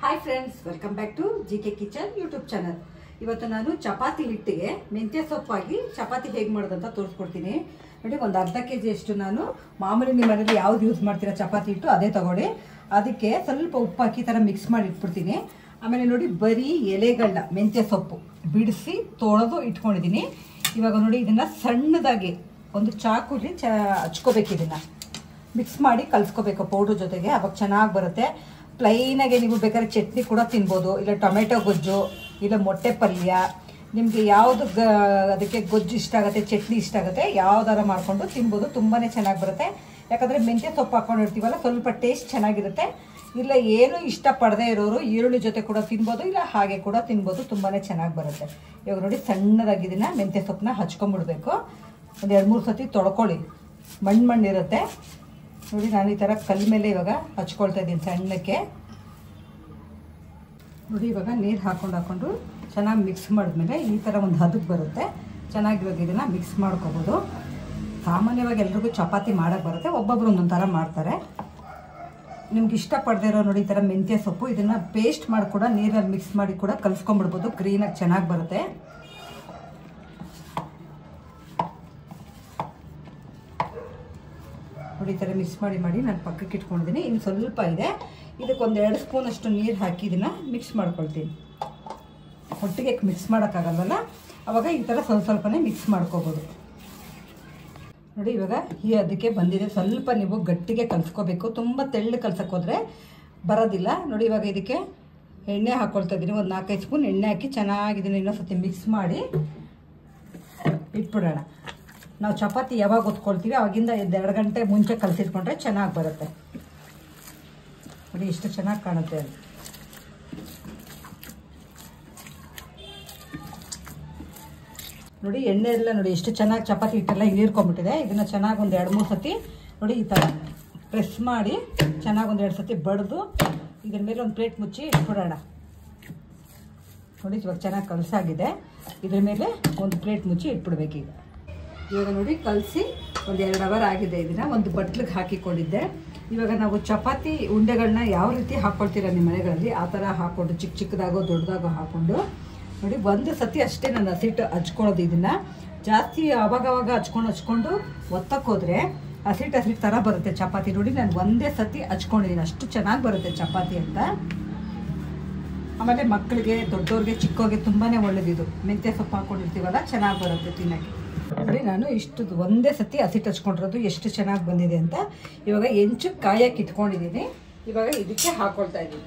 Hi friends, welcome back to GK kitchen YouTube channel. ಇವತ್ತು ನಾನು ಚಪಾತಿ ಹಿಟ್ಟಿಗೆ ಮೆಂತ್ಯ ಸೊಪ್ಪಾಗಿ ಚಪಾತಿ ಹೇಗೆ ಮಾಡೋದಂತ ತೋರಿಸ್ಕೊಡ್ತೀನಿ. ನೋಡಿ, ಒಂದು ಅರ್ಧ kg ಅಷ್ಟು ನಾನು ಮಾಮೂಲಿ ನಿಮ್ಮ ಮನೇಲಿ ಯಾವ್ದು ಯೂಸ್ ಮಾಡ್ತೀರಾ ಚಪಾತಿ ಹಿಟ್ಟು ಅದೇ ತಗೊಳ್ಳಿ. ಅದಕ್ಕೆ ಸ್ವಲ್ಪ ಉಪ್ಪು ಹಾಕಿ ಥರ ಮಿಕ್ಸ್ ಮಾಡಿ ಇಟ್ಬಿಡ್ತೀನಿ. ಆಮೇಲೆ ನೋಡಿ, ಬರೀ ಎಲೆಗಳನ್ನ ಮೆಂತ್ಯ ಸೊಪ್ಪು ಬಿಡಿಸಿ ತೊಳೆದು ಇಟ್ಕೊಂಡಿದ್ದೀನಿ. ಇವಾಗ ನೋಡಿ, ಇದನ್ನು ಸಣ್ಣದಾಗಿ ಒಂದು ಚಾಕುಲಿ ಹಚ್ಕೋಬೇಕು. ಇದನ್ನು ಮಿಕ್ಸ್ ಮಾಡಿ ಕಲಿಸ್ಕೋಬೇಕು ಪೌಡ್ರ್ ಜೊತೆಗೆ, ಅವಾಗ ಚೆನ್ನಾಗಿ ಬರುತ್ತೆ. ಪ್ಲೈನಾಗೆ ನೀವು ಬೇಕಾದ್ರೆ ಚಟ್ನಿ ಕೂಡ ತಿನ್ಬೋದು, ಇಲ್ಲ ಟೊಮೆಟೊ ಗೊಜ್ಜು, ಇಲ್ಲ ಮೊಟ್ಟೆ ಪಲ್ಯ, ನಿಮಗೆ ಯಾವುದು ಅದಕ್ಕೆ ಗೊಜ್ಜು ಇಷ್ಟ ಆಗುತ್ತೆ, ಚಟ್ನಿ ಇಷ್ಟ ಆಗುತ್ತೆ, ಯಾವ್ದಾರ ಮಾಡಿಕೊಂಡು ತಿನ್ಬೋದು. ತುಂಬಾ ಚೆನ್ನಾಗಿ ಬರುತ್ತೆ. ಯಾಕಂದರೆ ಮೆಂತ್ಯ ಸೊಪ್ಪು ಹಾಕೊಂಡಿರ್ತೀವಲ್ಲ, ಸ್ವಲ್ಪ ಟೇಸ್ಟ್ ಚೆನ್ನಾಗಿರುತ್ತೆ. ಇಲ್ಲ ಏನು ಇಷ್ಟಪಡದೇ ಇರೋರು ಈರುಳ್ಳಿ ಜೊತೆ ಕೂಡ ತಿನ್ಬೋದು, ಇಲ್ಲ ಹಾಗೆ ಕೂಡ ತಿನ್ಬೋದು. ತುಂಬಾ ಚೆನ್ನಾಗಿ ಬರುತ್ತೆ. ಇವಾಗ ನೋಡಿ, ಸಣ್ಣದಾಗಿ ಇದನ್ನು ಮೆಂತ್ಯ ಸೊಪ್ಪನ್ನ ಹಚ್ಕೊಂಡ್ಬಿಡ್ಬೇಕು. ಒಂದು 2-3 ಸತಿ ತೊಳ್ಕೊಳ್ಳಿ, ಮಣ್ಣಿರುತ್ತೆ. ನೋಡಿ, ನಾನು ಈ ಥರ ಕಲ್ಲ ಮೇಲೆ ಇವಾಗ ಹಚ್ಕೊಳ್ತಾ ಇದ್ದೀನಿ ಸಣ್ಣಕ್ಕೆ. ನೋಡಿ, ಇವಾಗ ನೀರು ಹಾಕೊಂಡು ಚೆನ್ನಾಗಿ ಮಿಕ್ಸ್ ಮಾಡಿದ್ಮೇಲೆ ಈ ಥರ ಒಂದು ಹದಕ್ಕೆ ಬರುತ್ತೆ. ಚೆನ್ನಾಗಿ ಇವಾಗ ಇದನ್ನು ಮಿಕ್ಸ್ ಮಾಡ್ಕೋಬೋದು. ಸಾಮಾನ್ಯವಾಗಿ ಎಲ್ರಿಗೂ ಚಪಾತಿ ಮಾಡೋಕ್ಕೆ ಬರುತ್ತೆ, ಒಬ್ಬೊಬ್ರು ಒಂದೊಂದು ಥರ ಮಾಡ್ತಾರೆ. ನಿಮ್ಗೆ ಇಷ್ಟಪಡದೇ ಇರೋ ನೋಡಿ, ಈ ಥರ ಮೆಂತ್ಯ ಸೊಪ್ಪು ಇದನ್ನು ಪೇಸ್ಟ್ ಮಾಡಿ ಕೂಡ ನೀರಲ್ಲಿ ಮಿಕ್ಸ್ ಮಾಡಿ ಕೂಡ ಕಲಿಸ್ಕೊಂಡ್ಬಿಡ್ಬೋದು. ಗ್ರೀನಾಗಿ ಚೆನ್ನಾಗಿ ಬರುತ್ತೆ. ನೋಡಿ, ಈ ಥರ ಮಿಕ್ಸ್ ಮಾಡಿ ನಾನು ಪಕ್ಕಕ್ಕೆ ಇಟ್ಕೊಂಡಿದ್ದೀನಿ. ಇನ್ನು ಸ್ವಲ್ಪ ಇದೆ, ಇದಕ್ಕೊಂದು 2 ಸ್ಪೂನ್ ಅಷ್ಟು ನೀರು ಹಾಕಿ ಇದನ್ನು ಮಿಕ್ಸ್ ಮಾಡ್ಕೊಳ್ತೀನಿ. ಒಟ್ಟಿಗೆ ಮಿಕ್ಸ್ ಮಾಡೋಕ್ಕಾಗಲ್ವಲ್ಲ, ಆವಾಗ ಈ ಥರ ಸ್ವಲ್ಪನೇ ಮಿಕ್ಸ್ ಮಾಡ್ಕೋಬೋದು. ನೋಡಿ, ಇವಾಗ ಅದಕ್ಕೆ ಬಂದಿದೆ. ಸ್ವಲ್ಪ ನೀವು ಗಟ್ಟಿಗೆ ಕಲಿಸ್ಕೋಬೇಕು, ತುಂಬ ತೆಳ್ಳು ಕಲ್ಸಕ್ಕೆ ಹೋದರೆ ಬರೋದಿಲ್ಲ. ನೋಡಿ, ಇವಾಗ ಇದಕ್ಕೆ ಎಣ್ಣೆ ಹಾಕ್ಕೊಳ್ತಾ ಇದ್ದೀನಿ. ಒಂದು 4-5 ಸ್ಪೂನ್ ಎಣ್ಣೆ ಹಾಕಿ ಚೆನ್ನಾಗಿ ಇದನ್ನು ಇನ್ನೊಂದ್ಸತಿ ಮಿಕ್ಸ್ ಮಾಡಿ ಇಟ್ಬಿಡೋಣ. ನಾವು ಚಪಾತಿ ಯಾವಾಗ ಒತ್ಕೊಳ್ತೀವಿ ಅವಾಗಿಂದ 2 ಗಂಟೆ ಮುಂಚೆ ಕಲಸಿಟ್ಕೊಂಡ್ರೆ ಚೆನ್ನಾಗಿ ಬರುತ್ತೆ. ನೋಡಿ, ಎಷ್ಟು ಚೆನ್ನಾಗಿ ಕಾಣುತ್ತೆ ಅದು. ನೋಡಿ, ಎಣ್ಣೆ ಎಲ್ಲ ನೋಡಿ ಎಷ್ಟು ಚೆನ್ನಾಗಿ ಚಪಾತಿ ಹಿಟ್ಟೆಲ್ಲ ಹೀರ್ಕೊಂಡ್ಬಿಟ್ಟಿದೆ. ಇದನ್ನು ಚೆನ್ನಾಗಿ ಒಂದು 2-3 ಸತಿ ನೋಡಿ ಈ ಥರ ಪ್ರೆಸ್ ಮಾಡಿ ಚೆನ್ನಾಗಿ ಒಂದು 2 ಸತಿ ಬಡಿದು ಇದ್ರ ಮೇಲೆ ಒಂದು ಪ್ಲೇಟ್ ಮುಚ್ಚಿ ಇಟ್ಬಿಡೋಣ. ನೋಡಿ, ಇವಾಗ ಚೆನ್ನಾಗಿ ಕಲಸಾಗಿದೆ. ಇದ್ರ ಮೇಲೆ ಒಂದು ಪ್ಲೇಟ್ ಮುಚ್ಚಿ ಇಟ್ಬಿಡ್ಬೇಕು. ಇವಾಗ ನೋಡಿ, ಕಲಸಿ ಒಂದು 2 ಅವರ್ ಆಗಿದೆ. ಇದನ್ನು ಒಂದು ಬಟ್ಲಿಗೆ ಹಾಕಿಕೊಂಡಿದ್ದೆ. ಇವಾಗ ನಾವು ಚಪಾತಿ ಉಂಡೆಗಳನ್ನ ಯಾವ ರೀತಿ ಹಾಕ್ಕೊಳ್ತೀರ ನಿಮ್ಮ ಮನೆಗಳಲ್ಲಿ ಆ ಥರ ಹಾಕ್ಕೊಂಡು ಚಿಕ್ಕದಾಗೋ ದೊಡ್ಡದಾಗೋ ಹಾಕ್ಕೊಂಡು ನೋಡಿ, ಒಂದು ಸತಿ ಅಷ್ಟೇ ನಾನು ಹಸಿಟ್ಟು ಹಚ್ಕೊಳ್ಳೋದು. ಇದನ್ನು ಜಾಸ್ತಿ ಅವಾಗವಾಗ ಹಚ್ಕೊಂಡು ಒತ್ತಕ್ಕೋದ್ರೆ ಹಸಿಟ್ಟು ಥರ ಬರುತ್ತೆ ಚಪಾತಿ. ನೋಡಿ, ನಾನು ಒಂದೇ ಸತಿ ಹಚ್ಕೊಂಡಿದ್ದೀನಿ, ಅಷ್ಟು ಚೆನ್ನಾಗಿ ಬರುತ್ತೆ ಚಪಾತಿ ಅಂತ. ಆಮೇಲೆ ಮಕ್ಕಳಿಗೆ, ದೊಡ್ಡವ್ರಿಗೆ, ಚಿಕ್ಕವ್ರಿಗೆ ತುಂಬಾ ಒಳ್ಳೆಯದಿದು. ಮೆಂತ್ಯ ಸೊಪ್ಪು ಹಾಕ್ಕೊಂಡಿರ್ತೀವಲ್ಲ, ಚೆನ್ನಾಗಿ ಬರುತ್ತೆ ತಿನ್ನೋಕ್ಕೆ. ನೋಡಿ, ನಾನು ಇಷ್ಟು ಒಂದೇ ಸತಿ ಹಸಿಟ್ಟು ಹಚ್ಕೊಂಡಿರೋದು ಎಷ್ಟು ಚೆನ್ನಾಗಿ ಬಂದಿದೆ ಅಂತ. ಇವಾಗ ಹೆಂಚು ಕಾಯಕ್ಕೆ ಇಟ್ಕೊಂಡಿದ್ದೀನಿ. ಇವಾಗ ಇದಕ್ಕೆ ಹಾಕೊಳ್ತಾ ಇದ್ದೀನಿ.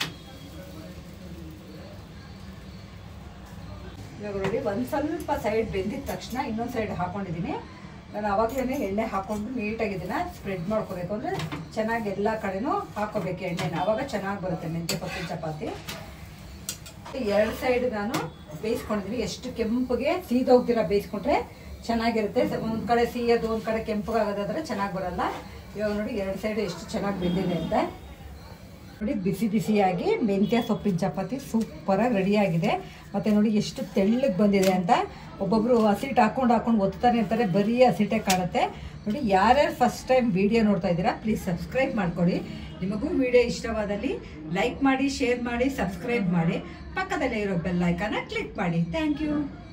ಇವಾಗ ನೋಡಿ, ಒಂದು ಸ್ವಲ್ಪ ಸೈಡ್ ಬೆಂದಿದ ತಕ್ಷಣ ಇನ್ನೊಂದು ಸೈಡ್ ಹಾಕೊಂಡಿದ್ದೀನಿ. ನಾನು ಅವಾಗಲೇ ಎಣ್ಣೆ ಹಾಕ್ಕೊಂಡು ನೀಟಾಗಿ ಇದನ್ನು ಸ್ಪ್ರೆಡ್ ಮಾಡ್ಕೋಬೇಕು. ಅಂದರೆ ಚೆನ್ನಾಗಿ ಎಲ್ಲ ಕಡೆನೂ ಹಾಕೋಬೇಕು ಎಣ್ಣೆನ, ಆವಾಗ ಚೆನ್ನಾಗಿ ಬರುತ್ತೆ ಮೆಂತ್ಯ ಸೊಪ್ಪಿನ ಚಪಾತಿ. 2 ಸೈಡ್ ನಾನು ಬೇಯಿಸ್ಕೊಂಡಿದ್ದೀನಿ. ಎಷ್ಟು ಕೆಂಪಗೆ ಸೀದೋಗ್ದಿರ ಬೇಯಿಸ್ಕೊಂಡ್ರೆ ಚೆನ್ನಾಗಿರುತ್ತೆ. ಒಂದು ಕಡೆ ಸಿಹಿಯೋದು, ಒಂದು ಕಡೆ ಕೆಂಪಗಾಗೋದಾದ್ರೆ ಚೆನ್ನಾಗಿ ಬರಲ್ಲ. ಇವಾಗ ನೋಡಿ, 2 ಸೈಡ್ ಎಷ್ಟು ಚೆನ್ನಾಗಿ ಬೆಂದಿದೆ ಅಂತ. ನೋಡಿ, ಬಿಸಿ ಬಿಸಿಯಾಗಿ ಮೆಂತ್ಯ ಸೊಪ್ಪಿನ ಚಪಾತಿ ಸೂಪರಾಗಿ ರೆಡಿಯಾಗಿದೆ. ಮತ್ತು ನೋಡಿ, ಎಷ್ಟು ತೆಳ್ಳಗೆ ಬಂದಿದೆ ಅಂತ. ಒಬ್ಬೊಬ್ಬರು ಹಸಿಟ್ಟು ಹಾಕೊಂಡು ಒತ್ತಾರೆ ಇರ್ತಾರೆ, ಬರೀ ಹಸಿಟ್ಟೆ ಕಾಣುತ್ತೆ. ನೋಡಿ, ಯಾರ್ಯಾರು ಫಸ್ಟ್ ಟೈಮ್ ವಿಡಿಯೋ ನೋಡ್ತಾ ಇದ್ದೀರಾ ಪ್ಲೀಸ್ ಸಬ್ಸ್ಕ್ರೈಬ್ ಮಾಡ್ಕೊಳ್ಳಿ. ನಿಮಗೂ ವಿಡಿಯೋ ಇಷ್ಟವಾದಲ್ಲಿ ಲೈಕ್ ಮಾಡಿ, ಶೇರ್ ಮಾಡಿ, ಸಬ್ಸ್ಕ್ರೈಬ್ ಮಾಡಿ, ಪಕ್ಕದಲ್ಲೇ ಇರೋ ಬೆಲ್ ಐಕಾನ್ನ ಕ್ಲಿಕ್ ಮಾಡಿ. Thank you.